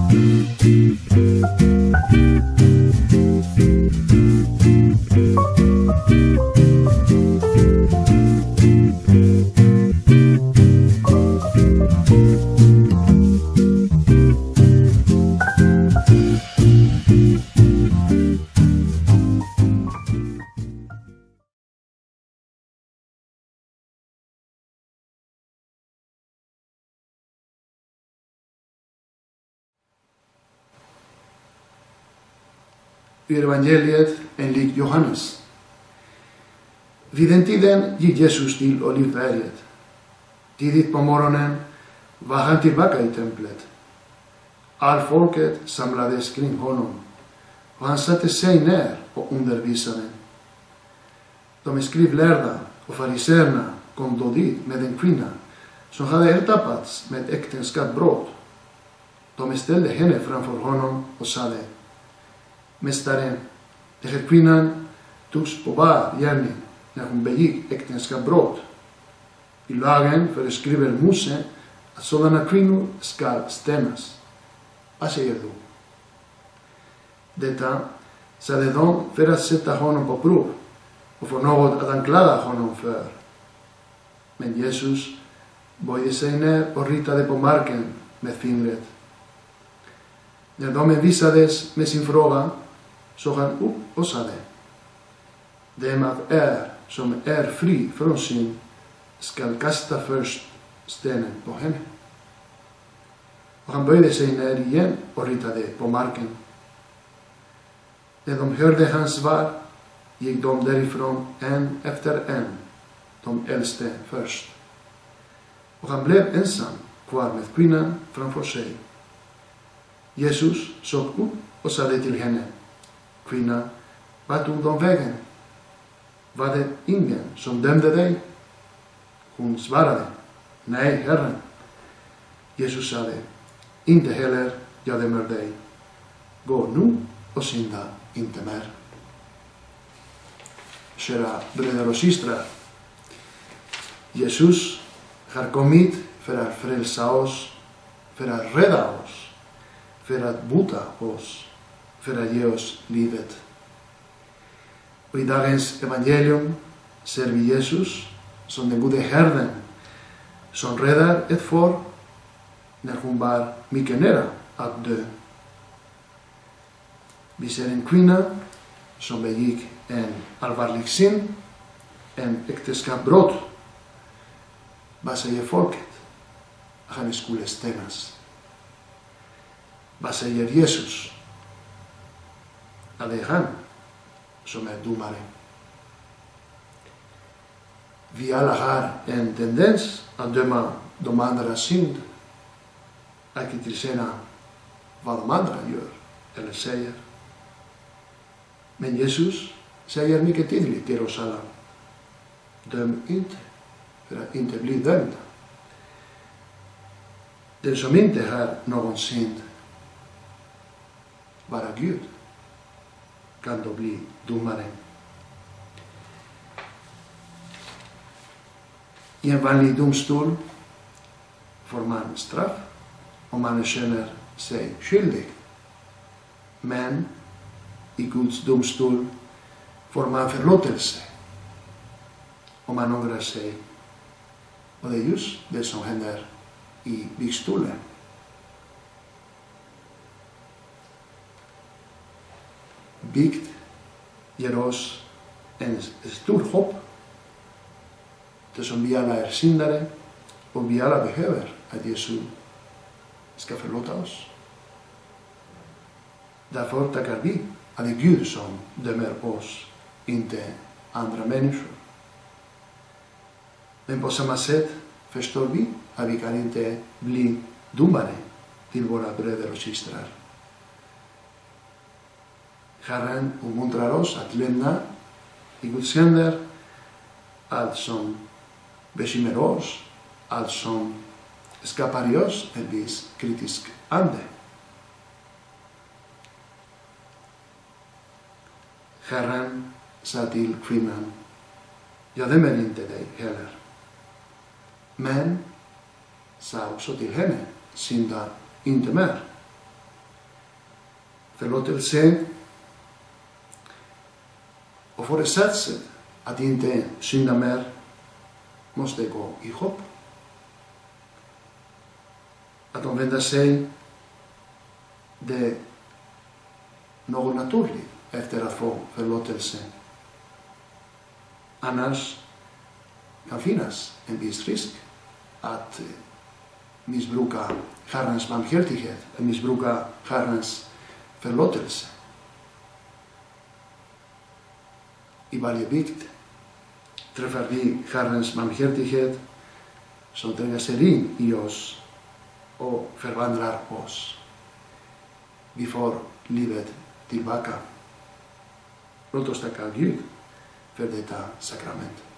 Ur evangeliet enligt Johannes. Vid den tiden gick Jesus till Olivberget. Tidigt på morgonen var han tillbaka i templet. All folket samlades kring honom och han satte sig ner och undervisade. De skrivlärda och fariseerna kom då dit med en kvinna som hade ertappats med äktenskapsbrott. De ställde henne framför honom och sade: Mästare, den här kvinnan togs på bar gärning när hon begick äktenskapsbrott. I lagen föreskriver Mose att sådana kvinnor ska stenas. Vad säger du? Detta sade de för att sätta honom på prov och få något att anklaga honom för. Men Jesus böjde sig ner och ritade på marken med fingret. När de envisades med sin fråga såg han upp och sade: Den av er som är fri från synd skall kasta först stenen på henne. Och han böjde sig ner igen och ritade på marken. När de hörde hans svar gick de därifrån en efter en, de äldste först. Och han blev ensam kvar med kvinnan framför sig. Jesus såg upp och sade till henne: Kvinna, vad tog de vägen? Var det ingen som dömde dig? Hon svarade: Nej, Herren. Jesus sade: Inte heller jag dömer dig. Gå nu och synda inte mer. Kära bröder och systrar, Jesus har kommit för att frälsa oss, för att rädda oss, för att bota oss, för att ge oss livet. Och i dagens evangelium ser vi Jesus som den gode herden som räddar ett får när hon var mycket nära att dö. Vi ser en kvinna som begick en allvarlig synd, en äktenskapsbrott. Vad säger folket? Han skulle stenas. Vad säger Jesus? Att det är han som är domare. Vi alla har en tendens att döma de andras synd, att kritisera vad de andra gör eller säger. Men Jesus säger mycket tydligt till oss alla: döm inte för att inte bli dömda. Den som inte har någon synd, bara Gud, kan då bli domare. I en vanlig domstol får man straff om man känner sig skyldig. Men i Guds domstol får man förlåtelse om man ångrar sig. Och det är just det som händer i vigstolen. Vigt ger oss en stor hopp, eftersom vi alla är syndare och vi alla behöver att Jesus ska förlåta oss. Därför tackar vi att det är Gud som dömer oss, inte andra människor. Men på samma sätt förstår vi att vi kan inte bli domare till våra bröder och systrar. Herren uppmuntrar oss att lämna i Guds händer allt som bekymrar oss, allt som skapar i oss en viss kritisk ande. Herren sa till kvinnan: jag dömer inte dig heller. Men sa också till henne: synda inte mer. förlåtelse och föresatsen att inte synda mer måste gå ihop. Att omvända sig, det är något naturligt efter att få förlåtelse. Annars kan finnas en viss risk att missbruka Herrens barmhärtighet, att missbruka Herrens förlåtelse. I varje bikt träffar vi Herrens barmhärtighet som tränger sig in i oss och förvandlar oss. Vi får livet tillbaka. Låt oss tacka Gud för detta sakrament.